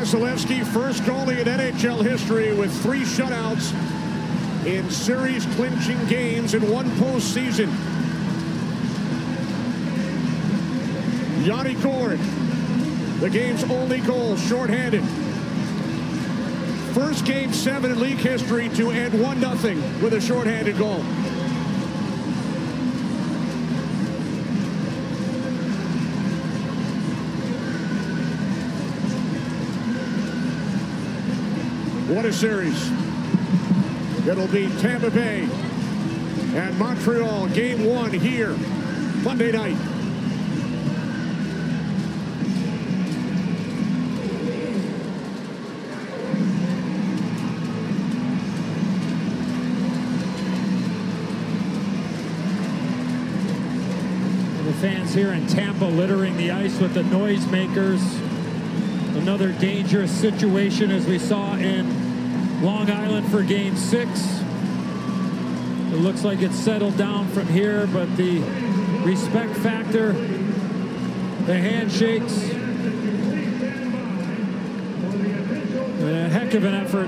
Vasilevsky, first goalie in NHL history with 3 shutouts in series-clinching games in one postseason. Yanni Gourde, the game's only goal, shorthanded. First Game 7 in league history to end 1-0 with a shorthanded goal. What a series. It'll be Tampa Bay and Montreal, Game 1 here Monday night. Fans here in Tampa littering the ice with the noisemakers. Another dangerous situation as we saw in Long Island for Game 6. It looks like it's settled down from here, but the respect factor, the handshakes, and a heck of an effort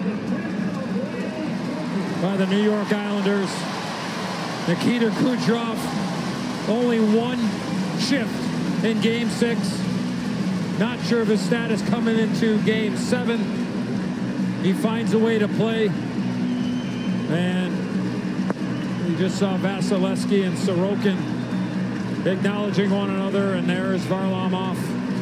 by the New York Islanders. Nikita Kucherov, only 1 shift in Game 6. Not sure of his status coming into Game 7. He finds a way to play. And we just saw Vasilevsky and Sorokin acknowledging one another, and there's Varlamov.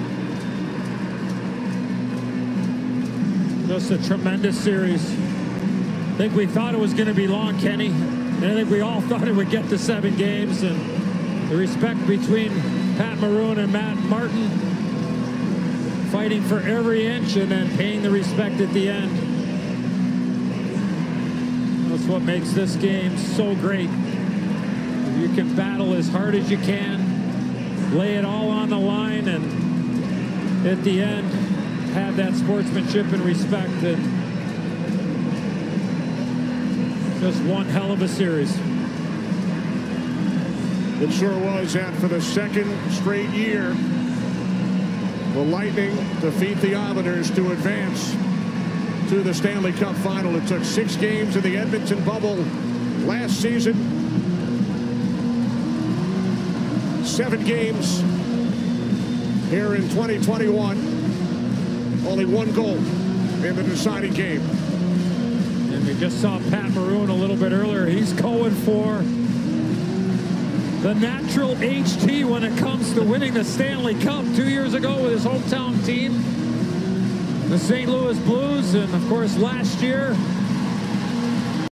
Just a tremendous series. I think we thought it was going to be long, Kenny. And I think we all thought it would get to 7 games. And the respect between Pat Maroon and Matt Martin, fighting for every inch and then paying the respect at the end. That's what makes this game so great. You can battle as hard as you can, lay it all on the line, and at the end, have that sportsmanship and respect. And just one hell of a series. It sure was, and for the 2nd straight year, the Lightning defeat the Islanders to advance to the Stanley Cup final. It took 6 games in the Edmonton bubble last season. 7 games here in 2021. Only 1 goal in the deciding game. And we just saw Pat Maroon a little bit earlier. He's going for the natural HT when it comes to winning the Stanley Cup 2 years ago with his hometown team, the St. Louis Blues. And of course last year